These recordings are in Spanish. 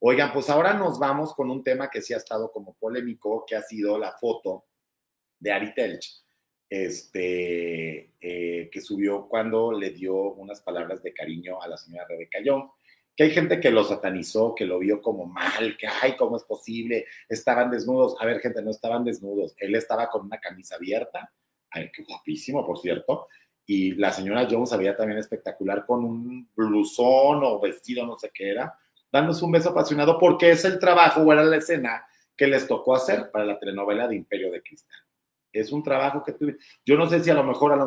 Oigan, pues ahora nos vamos con un tema que sí ha estado como polémico, que ha sido la foto de Ari Telch, que subió cuando le dio unas palabras de cariño a la señora Rebeca Young, que hay gente que lo satanizó, que lo vio como mal, que ay, ¿cómo es posible? Estaban desnudos. A ver, gente, no estaban desnudos. Él estaba con una camisa abierta, ay, qué guapísimo, por cierto, y la señora Jones había también espectacular con un blusón o vestido, no sé qué era, dándose un beso apasionado porque es el trabajo o era la escena que les tocó hacer para la telenovela de Imperio de Cristal. Es un trabajo que tuve. Yo no sé si a lo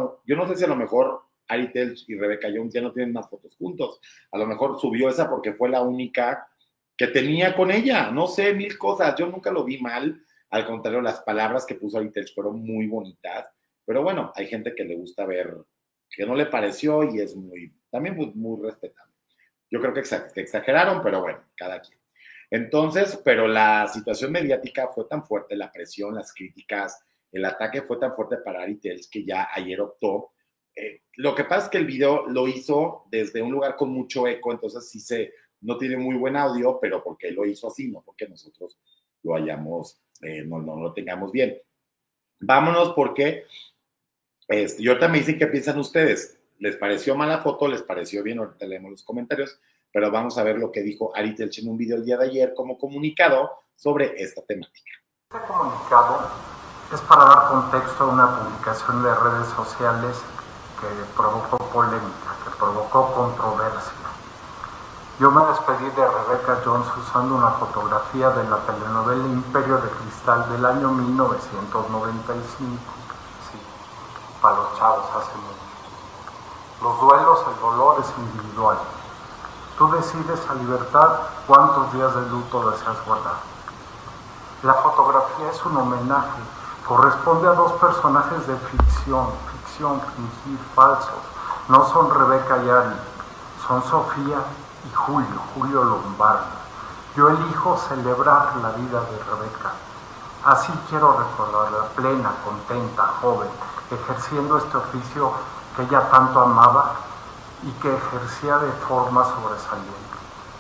mejor Ari Telch y Rebeca Jones ya no tienen más fotos juntos. A lo mejor subió esa porque fue la única que tenía con ella. No sé, mil cosas. Yo nunca lo vi mal. Al contrario, las palabras que puso Ari Telch fueron muy bonitas. Pero bueno, hay gente que le gusta ver que no le pareció y es también muy respetable. Yo creo que exageraron, pero bueno, cada quien. Entonces, pero la situación mediática fue tan fuerte, la presión, las críticas, el ataque fue tan fuerte para Ari Telch que ya ayer optó. Lo que pasa es que el video lo hizo desde un lugar con mucho eco, entonces sí no tiene muy buen audio, pero porque él lo hizo así, no porque nosotros lo hayamos, no lo tengamos bien. Vámonos porque y ahorita me dicen qué piensan ustedes. ¿Les pareció mala foto? ¿Les pareció bien? Ahorita leemos los comentarios, pero vamos a ver lo que dijo Ari Telch en un video el día de ayer como comunicado sobre esta temática. Este comunicado es para dar contexto a una publicación de redes sociales que provocó polémica, que provocó controversia. Yo me despedí de Rebeca Jones usando una fotografía de la telenovela Imperio de Cristal del año 1995. Sí, para los chavos hace mucho. Los duelos, el dolor es individual. Tú decides a libertad cuántos días de luto deseas guardar. La fotografía es un homenaje, corresponde a dos personajes de ficción, fingir, falsos. No son Rebeca y Ari, son Sofía y Julio Lombardo. Yo elijo celebrar la vida de Rebeca. Así quiero recordarla plena, contenta, joven, ejerciendo este oficio que ella tanto amaba y que ejercía de forma sobresaliente.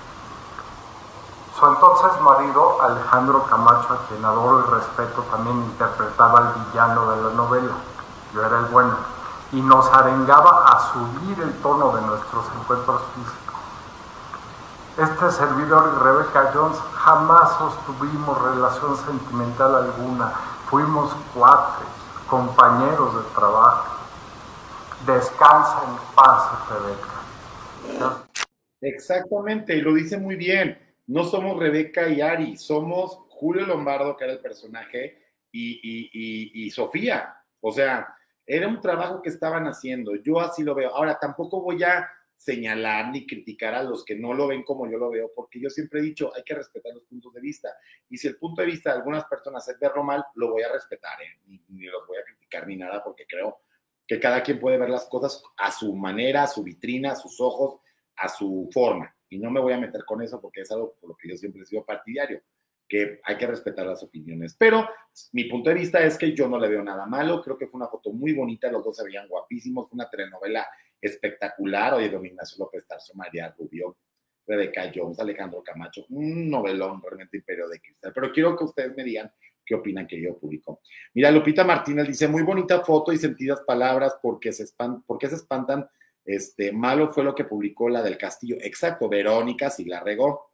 Su entonces marido, Alejandro Camacho, a quien adoro y respeto, también interpretaba al villano de la novela. Yo era el bueno. Y nos arengaba a subir el tono de nuestros encuentros físicos. Este servidor y Rebeca Jones jamás sostuvimos relación sentimental alguna. Fuimos cuates, compañeros de trabajo. Descansa en paz, Rebeca. ¿No? Exactamente, y lo dice muy bien. No somos Rebeca y Ari, somos Julio Lombardo, que era el personaje, y Sofía. O sea, era un trabajo que estaban haciendo. Yo así lo veo. Ahora, tampoco voy a señalar ni criticar a los que no lo ven como yo lo veo, porque yo siempre he dicho, hay que respetar los puntos de vista. Y si el punto de vista de algunas personas es verlo mal, lo voy a respetar, ni los voy a criticar ni nada, porque creo que cada quien puede ver las cosas a su manera, a su vitrina, a sus ojos, a su forma. Y no me voy a meter con eso porque es algo por lo que yo siempre he sido partidario, que hay que respetar las opiniones. Pero mi punto de vista es que yo no le veo nada malo. Creo que fue una foto muy bonita, los dos se veían guapísimos, fue una telenovela espectacular. Oye, don Ignacio López Tarso, María Rubio, Rebeca Jones, Alejandro Camacho, un novelón realmente Imperio de Cristal. Pero quiero que ustedes me digan qué opinan, querido público. Mira, Lupita Martínez dice, muy bonita foto y sentidas palabras, ¿por qué se espantan? Malo fue lo que publicó la del Castillo. Exacto, Verónica sí la regó.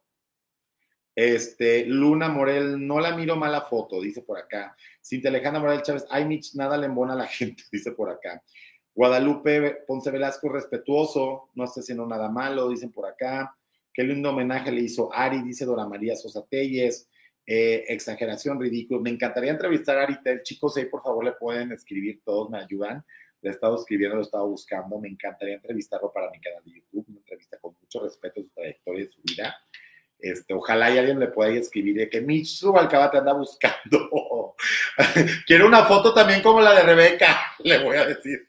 Luna Morel, no la miro mala foto, dice por acá. Cintia Alejandra Morel Chávez, ay, Mitch, nada le embona a la gente, dice por acá. Guadalupe Ponce Velasco, respetuoso, no está haciendo nada malo, dicen por acá. Qué lindo homenaje le hizo Ari, dice Dora María Sosa Telles. Exageración, ridículo. Me encantaría entrevistar a Ari Telch. Chicos, ahí por favor le pueden escribir todos, me ayudan. Le he estado escribiendo, lo he estado buscando. Me encantaría entrevistarlo para mi canal de YouTube, una entrevista con mucho respeto a su trayectoria y su vida. Ojalá y alguien le pueda escribir de que Mitch Rubalcaba te anda buscando. Quiero una foto también como la de Rebeca, le voy a decir.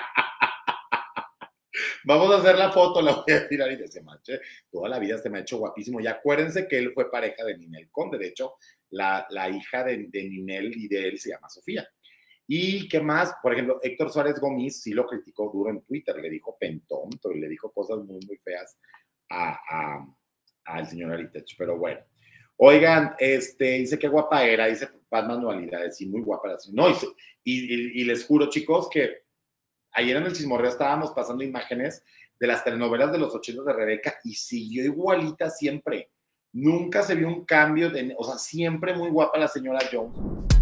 Vamos a hacer la foto, le voy a decir a Ari de Semache. Toda la vida se me ha hecho guapísimo. Y acuérdense que él fue pareja de Ninel Conde. De hecho, la hija de Ninel y de él se llama Sofía. ¿Y qué más? Por ejemplo, Héctor Suárez Gómez sí lo criticó duro en Twitter. Le dijo pentonto y le dijo cosas muy, muy feas a al señor Aritech, pero bueno. Oigan, dice qué guapa era, dice Paz Manualidades, sí, muy guapa la señora. No, y les juro, chicos, que ayer en el Chismorreo estábamos pasando imágenes de las telenovelas de los 80 de Rebeca y siguió igualita siempre. Nunca se vio un cambio, o sea, siempre muy guapa la señora Jones.